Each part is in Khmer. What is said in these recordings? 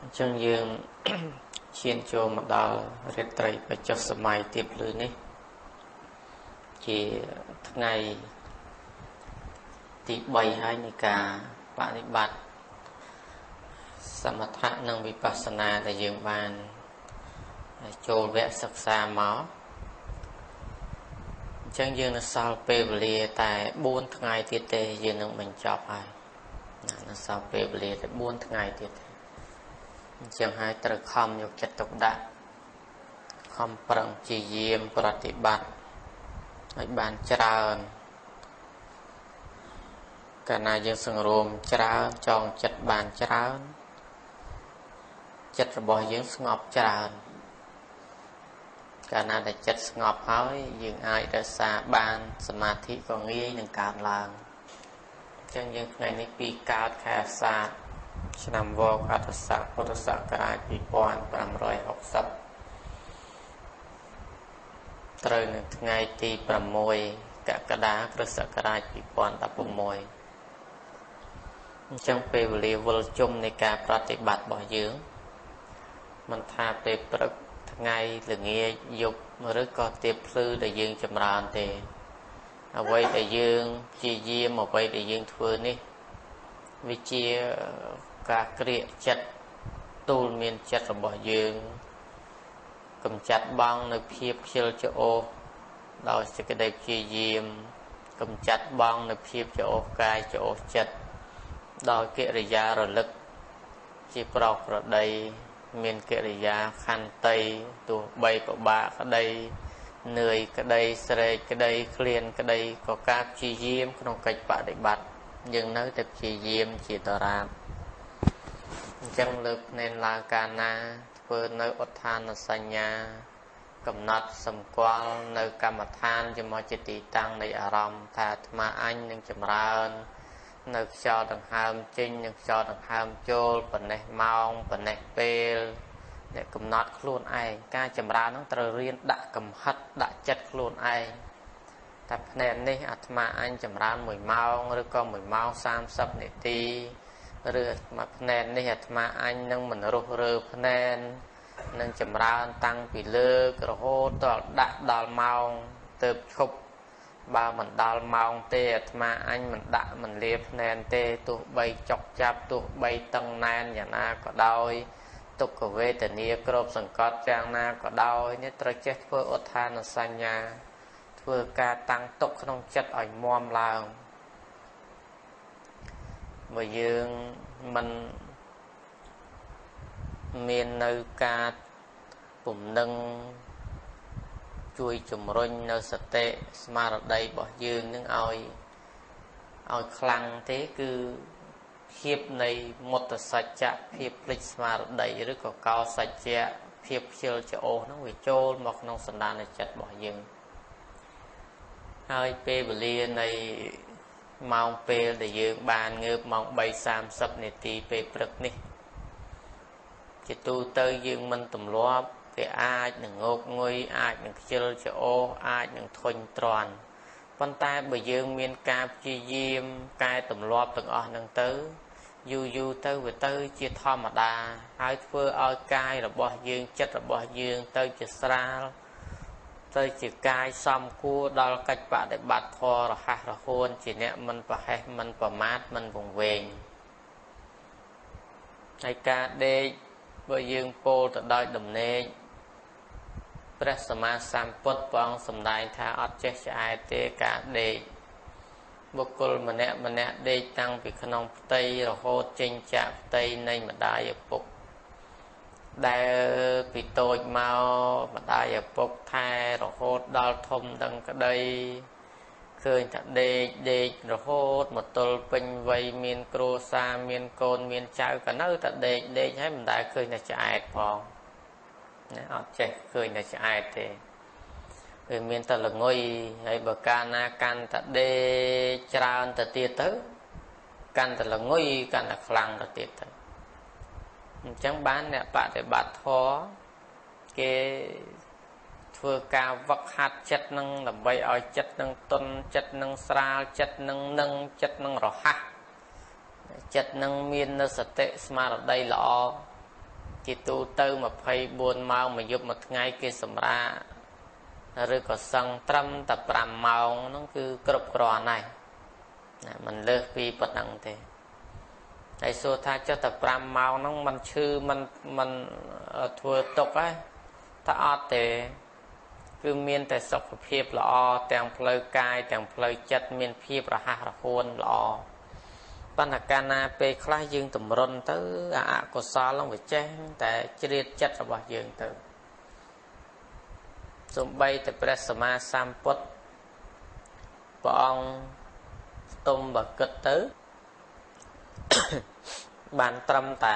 ចឹងយើងឈានចូលមកដល់រាត្រីបច្ចុប្បន្នសម័យទៀបលឺនេះជាថ្ងៃទី3ហើយនៃការបដិបត្តិសមថៈនិងវិបស្សនាដែលយើងបានចូលវគ្គសិក្សាមកអញ្ចឹងយើងនៅសល់ពេលវេលាតែ4ថ្ងៃទៀតទេយើងនឹងបញ្ចប់ហើយនៅសល់ពេលវេលាតែ4ថ្ងៃទៀតអញ្ចឹងហើយត្រូវខំយកចិត្តទុកដាក់ខំប្រឹងព្យាយាមប្រតិបត្តិឲ្យបានច្រើនកាលណាយើងសង្រួមច្រើនចងចិត្តបានច្រើនចិត្តរបស់យើងស្ងប់ច្រើនកាលណាដែលចិត្តស្ងប់ហើយយើងអាចរក្សាបានសមាធិក៏ងាយនឹងកើតឡើងអញ្ចឹងយើងថ្ងៃនេះពីកើតខែអាសាឍឆ្នាំវកអត្តស័កពុទ្ធសករាជ2560ត្រូវនៅថ្ងៃទី6កក្កដាគ្រិស្តសករាជ2016អញ្ចឹងពេលវេលាវិលជុំនៃការប្រតិបត្តិរបស់យើងមិនថាពេលព្រឹកថ្ងៃល្ងាចយប់ឬក៏ទៀបភ្លឺដែលយើងចម្រើនទេអ្វីដែលយើងព្យាយាមអ្វីដែលយើងធ្វើនេះវាជាការក្រៀកចិត្តទូលមានចិត្តរបស់យើងកំចាត់បងនៅភាពខ្ជិលច្រអូសដោយសេចក្តីព្យាយាមកំចាត់បងនៅភាពច្រអូសកាយច្រអូសចិត្តដោយកិរិយារលឹកជាប្រោសប្រដីមានកិរិយាខន្តីទោះបីពិបាកក្តីនឿយក្តីស្រេកក្តីឃ្លានក្តីក៏ការព្យាយាមក្នុងកិច្ចបដិបត្តិយើងនៅតែព្យាយាមជាដរាបអញ្ចឹងលើកភ្នែនឡើងកាលណាធ្វើនៅឧទ្ធានសញ្ញាកំណត់សម្គាល់នៅកម្មដ្ឋានជាមួយជាទីតាំងនៃអារម្មណ៍ថាអាត្មាអញនឹងចម្រើននៅខ្យល់ដង្ហើមចេញនិងខ្យល់ដង្ហើមចូលប៉ុណ្ណេះម៉ោងប៉ុណ្ណេះពេលអ្នកកំណត់ខ្លួនឯងការចម្រើននឹងត្រូវរៀនដាក់កំហិតដាក់ចិត្តខ្លួនឯងតែភ្នែននេះអាត្មាអញចម្រើន1ម៉ោងឬក៏1ម៉ោង30នាទីឬមួយភ្នែននេះអាត្មាអញនឹងមិនរុះរើភ្នែននឹងចម្រើនតាំងពីលើករហូតដល់ដាក់ដល់ម៉ោងទៅឈប់បើមិនដល់ម៉ោងទេអាត្មាអញមិនដាក់មិនលាភ្នែនទេទោះបីចុកចាប់ទោះបីតឹងណែនយ៉ាងណាក៏ដោយទុក្ខវេទនាគ្របសង្កត់យ៉ាងណាក៏ដោយនេះត្រូវចេះធ្វើឧទ្ធានសញ្ញាធ្វើការតាំងទុកក្នុងចិត្តឲ្យមាំឡើងបើយើងមិនមាននៅការពំនឹងជួយជំរុញនៅសតិស្មារតីរបស់យើងនឹងឲ្យខ្លាំងទេគឺភាពនៃមុតសច្ចៈភាពភ្លេចស្មារតីឬក៏កោសច្ចៈភាពខ្ជិលច្រអូសហ្នឹងវាចូលមកក្នុងសន្តានចិត្តរបស់យើងហើយពេលវេលានៃម៉ោងពេលដែលយើងបានងើបម៉ោង3:30នាទីពេលព្រឹកនេះជាទូទៅយើងមិនទម្លាប់វាអាចនឹងងោកងុយអាចនឹងខ្ជិលច្រអូសអាចនឹងធុញទ្រាន់ប៉ុន្តែបើយើងមានការព្យាយាមកែទម្លាប់ទាំងអស់ហ្នឹងទៅយូរទៅវាទៅជាធម្មតាហើយធ្វើឲ្យកាយរបស់យើងចិត្តរបស់យើងទៅជាស្រាលទៅជាកាយសំគួរដល់កិច្ចបដិបត្តិធម៌រហ័សរហួនជាអ្នកមិនប្រហែសមិនប្រមាទមិនវង្វេងហើយការដេកបើយើងពោលទៅដោយដំណេកព្រះសម្មាសម្ពុទ្ធព្រះអង្គសម្ដែងថាអត់ចេះឆ្អែតទេការដេកបុគ្គលម្នាក់ដេកតាំងពីក្នុងផ្ទៃរហូតចេញចាកផ្ទៃនៃម្ដាយឪពុកដែលពីតូចមកម្ដាយឪពុកថែរហូតដល់ធំដឹងក្តីឃើញថាដេករហូតមកទល់ពេញវ័យមានគ្រួសារមានកូនមានចៅក៏នៅតែដេកហើយមិនដែលឃើញតែឆ្អែតផងណាអត់ចេះឃើញតែឆ្អែតទេវាមានតែល្ងុយហើយបើកាលណាកាន់តែដេកច្រើនទៅទៀតទៅកាន់តែល្ងុយកាន់តែខ្លាំងទៅទៀតទៅអញ្ចឹងបានអ្នកបដិបត្តិធម៌គេធ្វើការវឹកហាត់ចិត្តនឹងដើម្បីឲ្យចិត្តនឹងទន់ចិត្តនឹងស្រាលចិត្តនឹងចិត្តនឹងរហ័សចិត្តនឹងមាននៅសតិស្មារតីល្អគេទូទៅ24ម៉ោងមួយយប់មួយថ្ងៃគេសម្រាឬក៏សឹងត្រឹមតែ5ម៉ោងហ្នឹងគឺគ្រប់គ្រាន់ហើយណាมันលើសពីប៉ុណ្ណឹងទេហើយសួរថាចុះតែ5ម៉ោងហ្នឹងมันឈឺมันធ្វើទុកហើយតែអត់ទេគឺមានតែសុខភាពល្អទាំងផ្លូវកាយទាំងផ្លូវចិត្តមានភាពរហ័សរហួនល្អប៉ុន្តែកាលណាពេលខ្លះយើងតម្រុនទៅអកុសលនឹងវាចេះតែជ្រៀតចិត្តរបស់យើងទៅសំបីតែព្រះសម្មាសម្ពុទ្ធព្រះអង្គស្ទុំបើគិតទៅបានត្រឹមតែ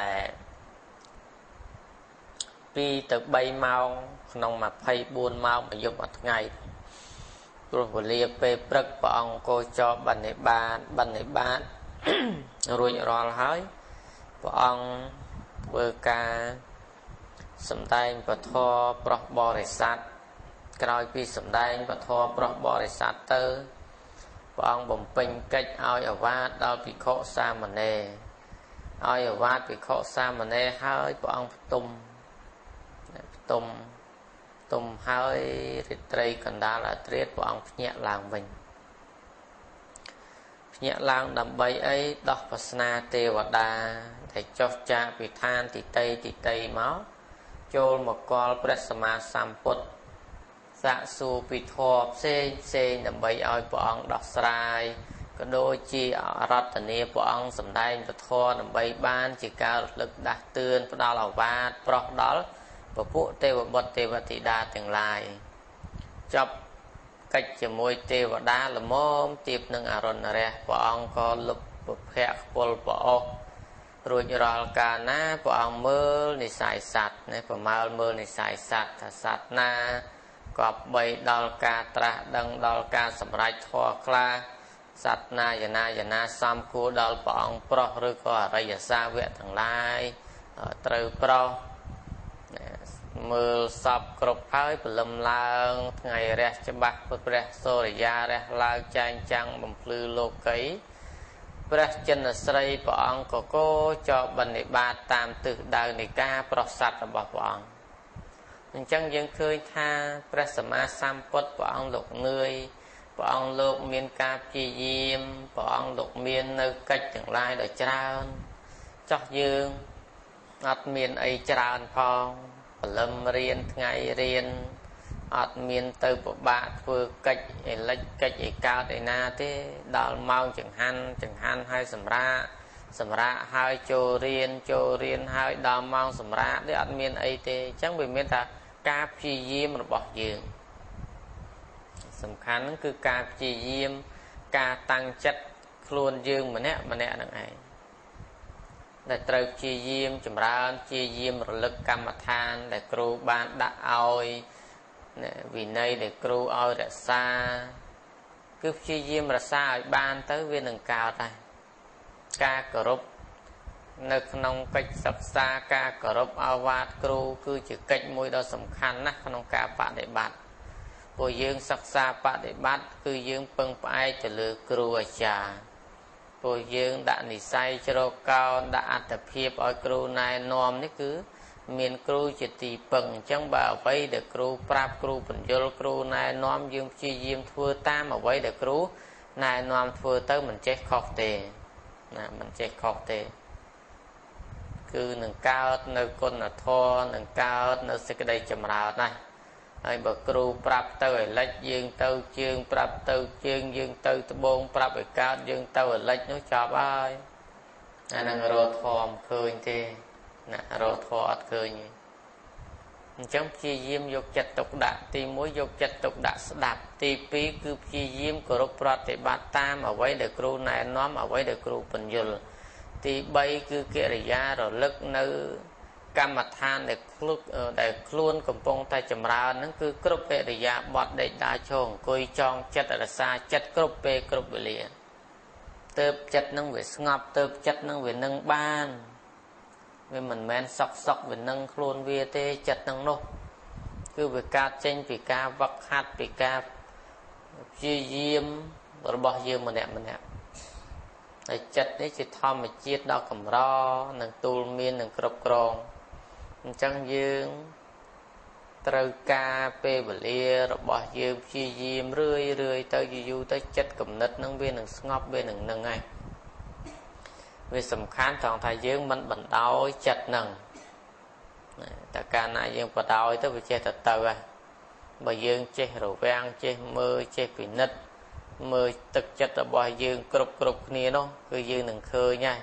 2ទៅ3ម៉ោងក្នុង24ម៉ោងមួយយប់មួយថ្ងៃព្រោះវេលាពេលព្រឹកព្រះអង្គគោចរបនិបាតរួចរាល់ហើយព្រះអង្គធ្វើការសម្ដែងពធប្រោះបរិស័ទក្រោយពីសម្ដែងពធប្រោះបរិស័ទទៅព្រះអង្គបំពេញកិច្ចឲ្យអាវាតដល់ភិក្ខុសាមណេរឲ្យអាវាតភិក្ខុសាមណេរហើយព្រះអង្គផ្ទុំហើយរាត្រីកណ្ដាលអាធ្រាត្រព្រះអង្គភ្ញាក់ឡើងវិញភ្ញាក់ឡើងដើម្បីអីដោះវាសនាទេវតាដែលចុះចាកពីឋានទីតីមកចូលមកកល់ព្រះសម្មាសម្ពុទ្ធសាកសួរពីធម៌ផ្សេងដើម្បីឲ្យព្រះអង្គដោះស្រាយក៏ដូចជាអរតនាព្រះអង្គសម្ដែងពធដើម្បីបានជាការរលឹកដាស់តឿនផ្ដល់អាវាតប្រោះដល់ពពួកទេវបុត្រទេវធីតាទាំងឡាយចប់កិច្ចជាមួយទេវតាល្មមទៀបនឹងអរុណរះព្រះអង្គក៏លុបពភៈខ្ពុលប្រអស់រួចរាល់កាលណាព្រះអង្គមើលនិស័យសត្វណាប្រមាលមើលនិស័យសត្វថាសត្វណាក៏បីដល់ការត្រាស់ដឹងដល់ការសម្រេចធម៌ខ្លះសត្វណាយណាសំគួរដល់ព្រះអង្គប្រុសឬក៏អរិយសាវកទាំងឡាយត្រូវប្រុសមើលសពគ្រប់ហើយព្រលឹមឡើងថ្ងៃរះច្បាស់ព្រះសូរិយារះឡើងចែងចាំងបំភ្លឺលោកីព្រះចិនស្រីព្រះអង្គក៏គោចរបនិបាតតាមទិសដៅនៃការប្រស័តរបស់ព្រះអង្គអញ្ចឹងយើងឃើញថាព្រះសម្មាសម្ពុទ្ធព្រះអង្គលោកនឿយព្រះអង្គលោកមានការព្យាយាមព្រះអង្គលោកមាននៅកិច្ចទាំងឡាយដ៏ច្រើនចោះយើងអត់មានអីច្រើនផងព្រលឹមរៀនថ្ងៃរៀនអត់មានទៅពិបាកធ្វើកិច្ចអេលិចកិច្ចឯកើតឯណាទេដល់ម៉ោងចង្ហាន់ហើយសម្រាកហើយចូលរៀនហើយដល់ម៉ោងសម្រាកនេះអត់មានអីទេអញ្ចឹងវាមានតែការព្យាយាមរបស់យើងសំខាន់ហ្នឹងគឺការព្យាយាមការតាំងចិត្តខ្លួនយើងម្នាក់ហ្នឹងឯងដែលត្រូវព្យាយាមចម្រើនព្យាយាមរលឹកកម្មដ្ឋានដែលគ្រូបានដាក់ឲ្យវិន័យដែលគ្រូឲ្យរក្សាគឺព្យាយាមរក្សាឲ្យបានទៅវានឹងកើតដែរការគោរពនៅក្នុងកិច្ចសិក្សាការគោរពអាវាតគ្រូគឺជាកិច្ចមួយដ៏សំខាន់ណាស់ក្នុងការបដិបត្តិពួកយើងសិក្សាបដិបត្តិគឺយើងពឹងផ្អែកទៅលើគ្រូអាចារ្យពួកយើងដាក់និស្ស័យជ្រកកោនដាក់អត្តភាពឲ្យគ្រូណែនាំនេះគឺមានគ្រូជាទីពឹងអញ្ចឹងបើអ្វីដែលគ្រូប្រាប់គ្រូបញ្យលគ្រូណែនាំយើងព្យាយាមធ្វើតាមអ្វីដែលគ្រូណែនាំធ្វើទៅមិនចេះខុសទេណាមិនចេះខុសទេគឺនឹងកើតនៅគុណធម៌នឹងកើតនៅសេចក្តីចម្រើនណាស់ហើយបើគ្រូប្រាប់ទៅឲ្យលិចយើងទៅជើងប្រាប់ទៅជើងយើងទៅត្បូងប្រាប់ឲ្យកើតយើងទៅឲ្យលិចនោះចប់ហើយអានឹងរកធម៌ឃើញទេណារកធម៌អត់ឃើញទេអញ្ចឹងព្យាយាមយកចិត្តទុកដាក់ទី1យកចិត្តទុកដាក់ស្ដាប់ទី2គឺព្យាយាមគោរពប្រតិបត្តិតាមអ្វីដែលគ្រូណែនាំអ្វីដែលគ្រូបញ្យលទី3គឺកិរិយារលឹកនៅកម្មដ្ឋានដែលខ្លួនកំពុងតែចម្រើនហ្នឹងគឺគ្រប់កិរិយាបថដេកដើរឈរអង្គុយចងចិត្តរក្សាចិត្តគ្រប់ពេលគ្រប់វេលាទើបចិត្តហ្នឹងវាស្ងប់ទើបចិត្តហ្នឹងវានឹងបានវាមិនមែនសក់វានឹងខ្លួនវាទេចិត្តហ្នឹងនោះគឺវាកើតចេញពីការវឹកហាត់ពីការព្យាយាមរបស់យើងម្នាក់ហើយចិត្តនេះជាធម្មជាតិដ៏កម្រនឹងទូលមាននឹងគ្រប់គ្រង chẳng dươngត្រូវការពេលវេលារបស់យើងព្យាយាមរឿយទៅយូរទៅចិត្តគំនិតនឹងវានឹងស្ងប់វានឹងហ្នឹងហើយវាសំខាន់ត្រង់ថាយើងមិនបណ្ដោយចិត្តហ្នឹងតែកាលណាយើងបណ្ដោយទៅវាចេះទៅហើយបើយើងចេះរវាំងចេះមើលចេះពិនិត្យមើលទឹកចិត្តរបស់យើងគ្រប់គ្នានោះគឺយើងនឹងឃើញហើយ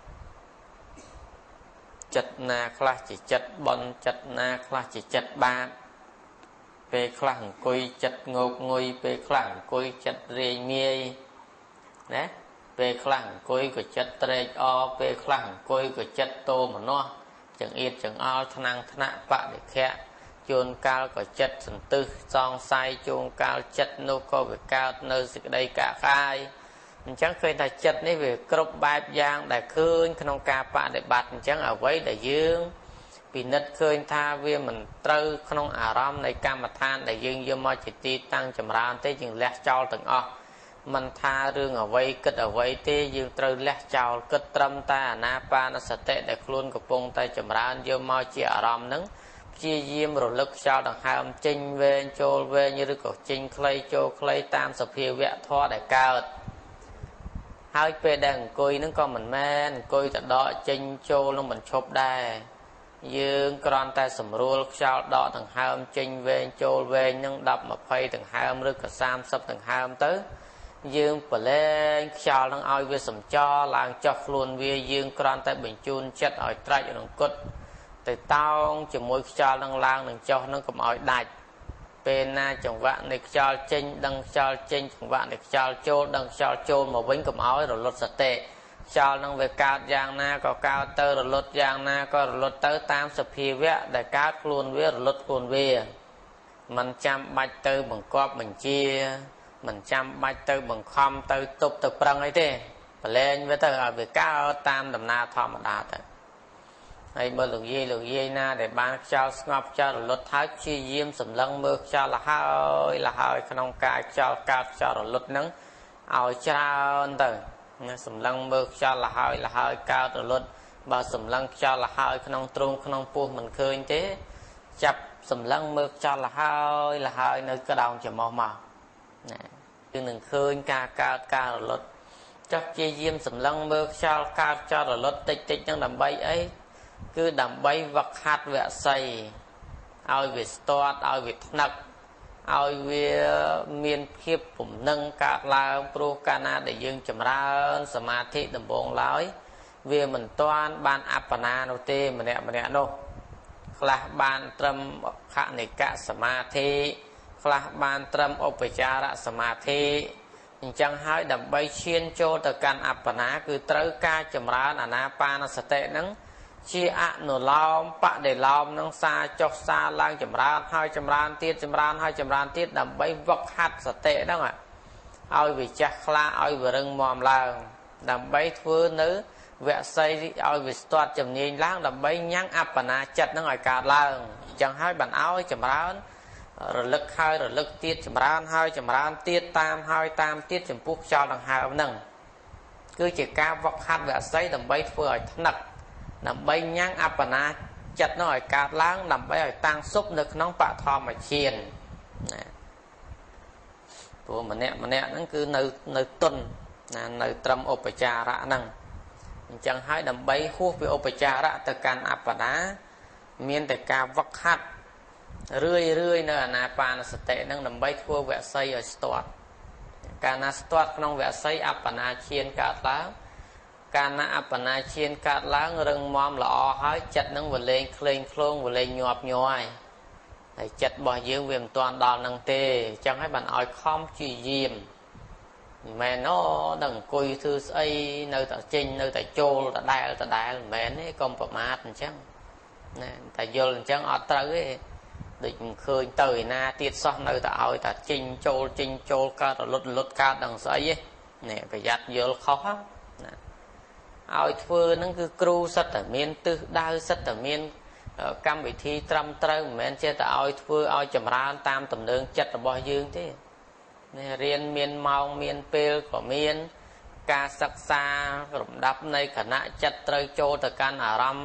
ចិត្តណាខ្លះជាចិត្តបន់ចិត្តណាខ្លះជាចិត្តបាបពេលខ្លះអង្គុយចិត្តងោកងុយពេលខ្លះអង្គុយចិត្តរាយងាយណាពេលខ្លះអង្គុយក៏ចិត្តត្រេកអរពេលខ្លះអង្គុយក៏ចិត្តតោមនោះចង្អៀតចង្អល់ថ្នាំងថ្នាក់បដិខៈជួនកាលក៏ចិត្តសន្ទឹះសង្ស័យជួនកាលចិត្តនោះក៏វាកើតនៅសេចក្តីកាក់កាយអញ្ចឹងឃើញថាចិត្តនេះវាគ្រប់បែបយ៉ាងដែលឃើញក្នុងការបដិបត្តិអញ្ចឹងអ្វីដែលយើងពិនិត្យឃើញថាវាមិនត្រូវក្នុងអារម្មណ៍នៃកម្មដ្ឋានដែលយើងយកមកជាទីតាំងចម្រើនទេយើងលះចោលទាំងអស់មិនថារឿងអ្វីគិតអ្វីទេយើងត្រូវលះចោលគិតត្រឹមតែអាណាបាណសតិដែលខ្លួនកំពុងតែចម្រើនយកមកជាអារម្មណ៍ហ្នឹងព្យាយាមរលឹកខ្យល់ដង្ហើមចេញវែងចូលវែងឬក៏ចេញខ្លីចូលខ្លីតាមសភាវៈធម៌ដែលកើតហើយពេលដែលអង្គុយហ្នឹងក៏មិនមែនអង្គុយទៅដកចេញចូលនឹងមិនឈប់ដែរយើងគ្រាន់តែសម្រួលខ្យល់ដកដង្ហើមចេញវែងចូលវែងនឹង10 20ដង្ហើមឬក៏30ដង្ហើមទៅយើងប្រឡែងខ្យល់នឹងឲ្យវាសំចរឡើងចុះខ្លួនវាយើងគ្រាន់តែបញ្ជូនចិត្តឲ្យត្រាច់រង្គត់ទៅតោងជាមួយខ្យល់នឹងឡើងនឹងចុះនឹងកុំឲ្យដាច់ពេលណាចង្វាក់នៃខ្យល់ចេញដឹងខ្យល់ចេញចង្វាក់នៃខ្យល់ចូលដឹងខ្យល់ចូលមកវិញកុំឲ្យរលត់សតិខ្យល់នឹងវាកើតយ៉ាងណាក៏កើតទៅរលត់យ៉ាងណាក៏រលត់ទៅតាមសភាវៈដែលកើតខ្លួនវារលត់ខ្លួនវាមិនចាំបាច់ទៅបង្គាប់បញ្ជាមិនចាំបាច់ទៅបង្ខំទៅទប់ទៅប្រឹងអីទេប្រឡែងវាទៅឲ្យវាកើតតាមដំណើរធម្មតាទៅហើយបើលោកយាយណាដែលបានខ្យល់ស្ងប់ខ្យល់រលត់ហើយព្យាយាមសម្លឹងមើលខ្យល់លហើយក្នុងកាយខ្យល់កើតខ្យល់រលត់ហ្នឹងឲ្យច្រើនទៅសម្លឹងមើលខ្យល់លហើយកើតរលត់បើសម្លឹងខ្យល់លហើយក្នុងទ្រូងក្នុងពោះមិនឃើញទេចាប់សម្លឹងមើលខ្យល់លហើយនៅក្តោងច្រមុះមកណាគឺនឹងឃើញការកើតការរលត់ចុះជាយាមសម្លឹងមើលខ្យល់កើតខ្យល់រលត់តិចហ្នឹងដើម្បីអីគឺដើម្បីវឹកហាត់វស័យឲ្យវាស្ទាត់ឲ្យវាថ្នឹកឲ្យវាមានភាពពំនឹងកើតឡើងព្រោះកាលណាដែលយើងចម្រើនសមាធិដំបូងឡើយវាមិនទាន់បានអបណានោះទេម្នាក់នោះខ្លះបានត្រឹមខនិកសមាធិខ្លះបានត្រឹមឧបចារសមាធិអញ្ចឹងហើយដើម្បីឈានចូលទៅកាន់អបណាគឺត្រូវការចម្រើនអាណាបាណសតិហ្នឹងជាអនុឡោមបដិឡោមនឹងសាចុះសាឡើងចម្រើនហើយចម្រើនទៀតចម្រើនហើយចម្រើនទៀតដើម្បីវឹកហាត់សតិហ្នឹងឲ្យវាចាស់ខ្លាឲ្យវារឹងមាំឡើងដើម្បីធ្វើនៅវស័យឲ្យវាស្ទាត់ជំនាញឡើងដើម្បីញ៉ាំងអបណាចិត្តហ្នឹងឲ្យកើតឡើងអញ្ចឹងហើយបានឲ្យចម្រើនរលឹកហើយរលឹកទៀតចម្រើនហើយចម្រើនទៀតតាមហើយតាមទៀតចំពោះខ្យល់ដង្ហើមហ្នឹងគឺជាការវឹកហាត់វស័យដើម្បីធ្វើឲ្យថ្នឹកដើម្បីញ៉ាំងអបណាចិត្តនោះឲ្យកើតឡើងដើម្បីឲ្យតាំងសុបនៅក្នុងបឋមឈានណាព្រោះម្នាក់ហ្នឹងគឺនៅទុនណានៅត្រឹមឧបចារៈហ្នឹងអញ្ចឹងហើយដើម្បីហួសពីឧបចារៈទៅកាន់អបណាមានតែការវឹកហាត់រឿយនៅអាណាបាណសតិហ្នឹងដើម្បីធ្វើវស័យឲ្យស្ទាត់កាលណាស្ទាត់ក្នុងវស័យអបណាឈានកើតឡើងកាលណាអបណាឈានកើតឡើងរឹងមាំល្អហើយចិត្តនឹងវលេងក្លែងឃ្លោងវលេងញាប់ញ័រហើយចិត្តរបស់យើងវាមិនទាន់ដល់នឹងទេអញ្ចឹងហើយបានឲ្យខំព្យាយាមមិនមែនដល់អង្គុយធ្វើស្អីនៅតែចេញនៅតែចូលដដែលមិនមែនទេកុំប្រមាទអញ្ចឹងណាតែយល់អញ្ចឹងអត់ត្រូវទេដូចមិនឃើញទៅឯណាទៀតសោះនៅតែឲ្យតែចេញចូលកើតរលត់កើតដល់ស្អីទេនេះប្រយ័ត្នយល់ខុសណាឲ្យធ្វើហ្នឹងគឺគ្រូសិតតែមានទិសដៅសិតតែមានកម្មវិធីត្រឹមត្រូវមិនមែនចេះតែឲ្យធ្វើឲ្យចម្រើនតាមទំនើងចិត្តរបស់យើងទេនេះរៀនមានម៉ោងមានពេលក៏មានការសិក្សារំដាប់នៃគណៈចិត្តត្រូវចូលទៅកាន់អារម្មណ៍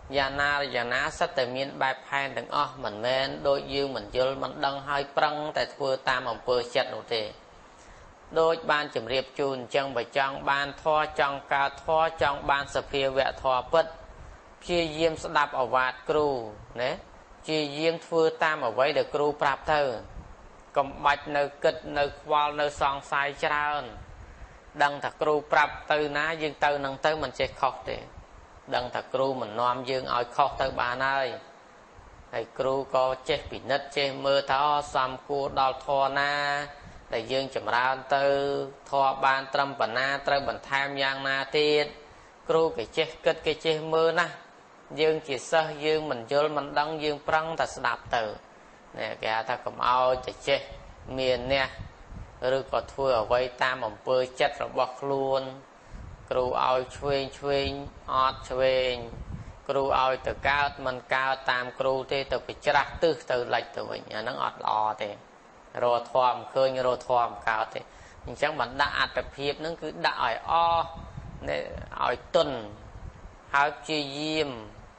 យ៉ាងណាសិតតែមានបែបផែនទាំងអស់មិនមែនដូចយើងមិនយល់មិនដឹងហើយប្រឹងតែធ្វើតាមអំពើចិត្តនោះទេដូចបានជម្រាបជូនអញ្ចឹងបើចង់បានធម៌ចង់កើតធម៌ចង់បានសភាវៈធម៌ពិតព្យាយាមស្ដាប់ឱវាទគ្រូណាព្យាយាមធ្វើតាមអ្វីដែលគ្រូប្រាប់ទៅកុំបាច់នៅគិតនៅខ្វល់នៅសង្ស័យច្រើនដឹងថាគ្រូប្រាប់ទៅណាយើងទៅនឹងទៅមិនចេះខុសទេដឹងថាគ្រូមិននាំយើងឲ្យខុសទៅបានហើយគ្រូក៏ចេះពិនិត្យចេះមើលថាសំគួរដល់ធម៌ណាដែលយើងចម្រើនទៅធម៌បានត្រឹមប៉ុណ្ណាត្រូវបន្ថែមយ៉ាងណាទៀតគ្រូគេចេះគិតគេចេះមើលណាយើងជាសិស្សយើងមិនយល់មិនដឹងយើងប្រឹងតែស្ដាប់ទៅនេះគេហៅថាកុំឲ្យតែចេះមានអ្នកឬក៏ធ្វើអ្វីតាមអំពើចិត្តរបស់ខ្លួនគ្រូឲ្យឆ្វេងអត់ឆ្វេងគ្រូឲ្យទៅកើតមិនកើតតាមគ្រូទេទៅប្រច្រាស់ទិសទៅលិចទៅវិញអាហ្នឹងអត់ល្អទេរកធម៌មិនឃើញរកធម៌មិនកើតទេអញ្ចឹងបណ្ដាក់អត្តភាពហ្នឹងគឺដាក់ឲ្យអស់ឲ្យទុនហើយព្យាយាម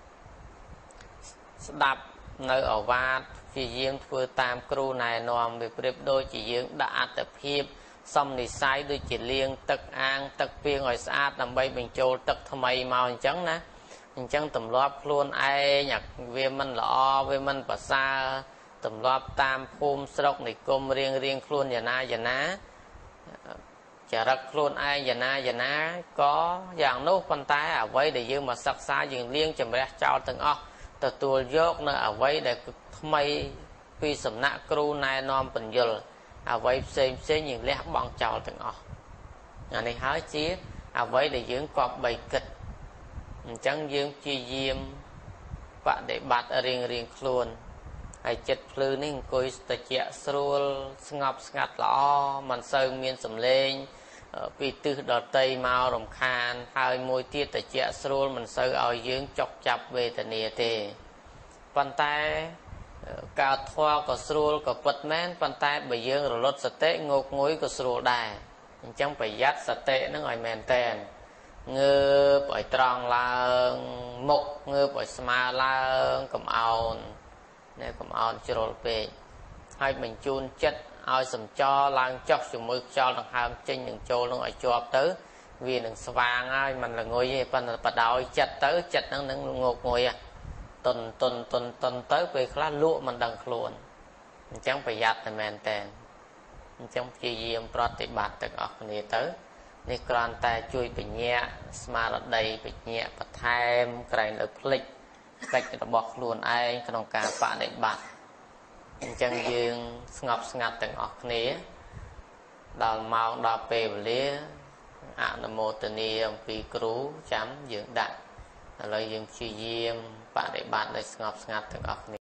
ស្ដាប់នៅឱវាទព្យាយាមធ្វើតាមគ្រូណែនាំវាប្រៀបដូចជាយើងដាក់អត្តភាពសំនិស័យដូចជាលាងទឹកអាងទឹកពាងឲ្យស្អាតដើម្បីបញ្ចូលទឹកថ្មីមកអញ្ចឹងណាអញ្ចឹងទម្លាប់ខ្លួនឯងវាមិនល្អវាមិនប្រសើរទម្លាប់តាមភូមិស្រុកនិគមរៀងខ្លួនយ៉ាងណាចរិតខ្លួនឯងយ៉ាងណាក៏យ៉ាងនោះប៉ុន្តែអ្វីដែលយើងមកសិក្សាយើងលាងជំរះចោលទាំងអស់ទទួលយកនៅអ្វីដែលថ្មីពីសំណាក់គ្រូណែនាំបញ្យលអ្វីផ្សេងយើងលះបង់ចោលទាំងអស់អានេះហើយជាអ្វីដែលយើងគប្បីគិតអញ្ចឹងយើងព្យាយាមបដិបត្តិរៀងខ្លួនហើយចិត្តភ្លឺនេះអង្គុយត្រជាក់ស្រួលស្ងប់ស្ងាត់ល្អមិនសូវមានសំឡេងពីទិសដតីមករំខានហើយមួយទៀតត្រជាក់ស្រួលមិនសូវឲ្យយើងចុកចាប់វេទនាទេប៉ុន្តែកើតធម៌ក៏ស្រួលក៏ពិតមែនប៉ុន្តែបើយើងរលត់សតិងោកងុយក៏ស្រួលដែរអញ្ចឹងប្រយ័ត្នសតិនឹងឲ្យមែនតែនងើបឲ្យត្រង់ឡើងមុខងើបឲ្យស្មើឡើងកុំអោនកុំអោនជ្រុលពេកហើយបញ្ជូនចិត្តឲ្យសំចរឡើងចុះជាមួយខ្យល់ដង្ហើមចេញនឹងចូលនឹងឲ្យជាប់ទៅវានឹងស្វាងហើយមិនល្ងុយទេប៉ុន្តែបដោយចិត្តទៅចិត្តនឹងងោកងុយតុនទៅពេលខ្លះលក់មិនដឹងខ្លួនអញ្ចឹងប្រយ័ត្នតែមែនតែនអញ្ចឹងព្យាយាមប្រតិបត្តិទាំងអស់គ្នាទៅនេះគ្រាន់តែជួយបញ្ញាស្មារតីបញ្ញាបន្ថែមក្រែងលើភ្លេចកិច្ចរបស់ខ្លួនឯងក្នុងការបដិបត្តិអញ្ចឹងយើងស្ងប់ស្ងាត់ទាំងអស់គ្នាដល់ម៉ោងដល់ពេលវេលាអនុមោទនាអំពីគ្រូចាំយើងដាក់ឥឡូវយើងព្យាយាមបដិបត្តិឲ្យស្ងប់ស្ងាត់ទាំងអស់គ្នា